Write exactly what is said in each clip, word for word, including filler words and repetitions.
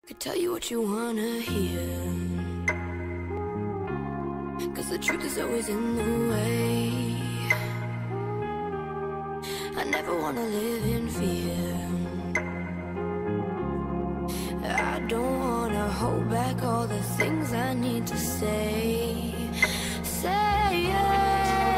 Could tell you what you wanna hear, 'cause the truth is always in the way. I never wanna live in fear. I don't wanna hold back all the things I need to say. Say it.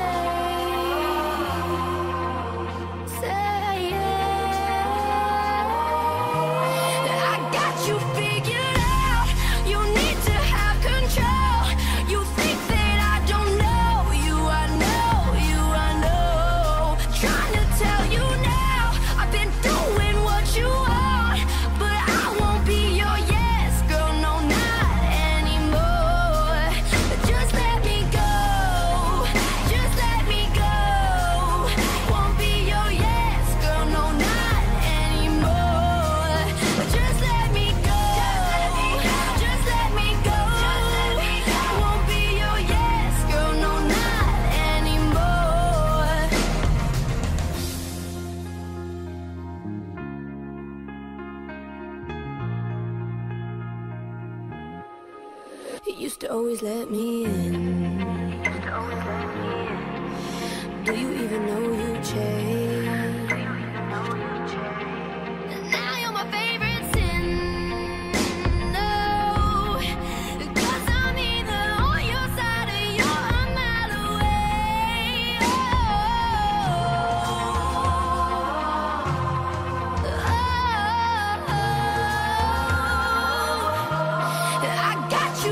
You used to always let me in. Do you even know you changed? And now you're my favorite sin. No, 'cause I'm either on your side or you're a mile away. Oh, oh, oh. I got you.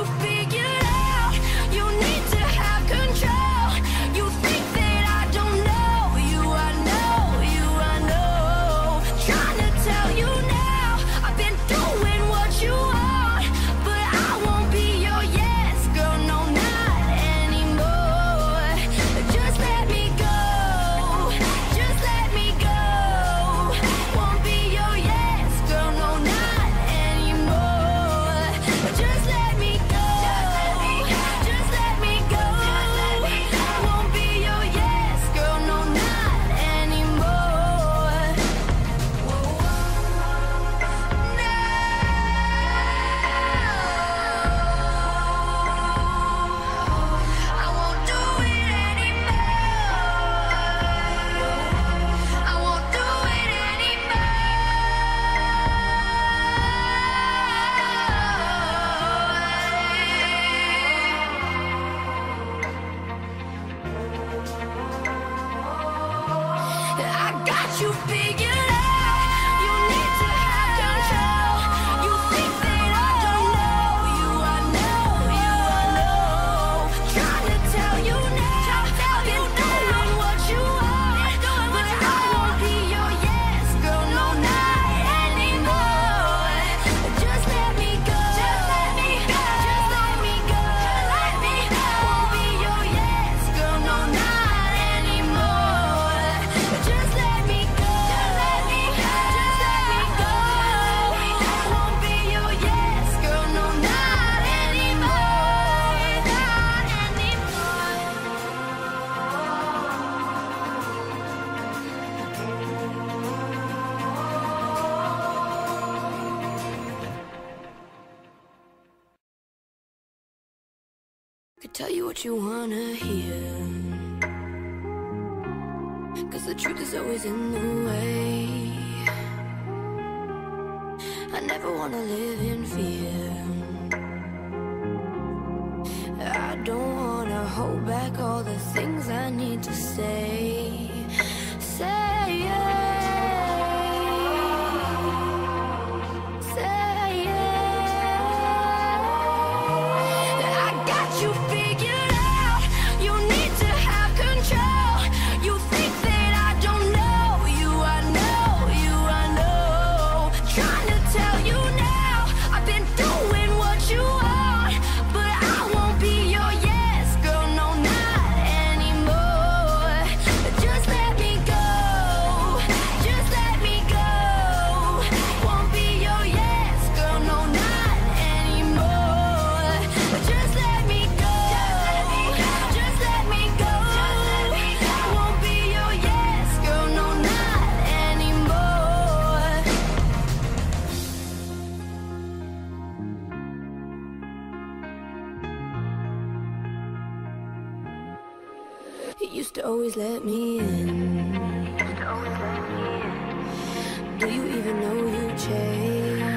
You figured out you need to have control. You think that I don't know you, I know you, I know. Trying to tell you now, I've been doing what you want, but I won't be your yes girl, no, not anymore. Just let me go, just let me go, just let me go, just let me go. Won't be your yes girl, no, not anymore. Just let me go. Could tell you what you wanna hear, 'cause the truth is always in the way. I never wanna live in fear. I don't wanna hold back all the things I need to say. Say it. You figured out you need to have control. You think that I don't know you, I know you, I know. Trying to tell you now, I've been doing what you want, but I won't be your yes girl, no, not anymore. Just let me go, just let me go. Won't be your yes girl, no, not anymore. Just let me go. Just let me go. Won't be your yes girl, no, not anymore. You used to always let me in. Do you even know you changed?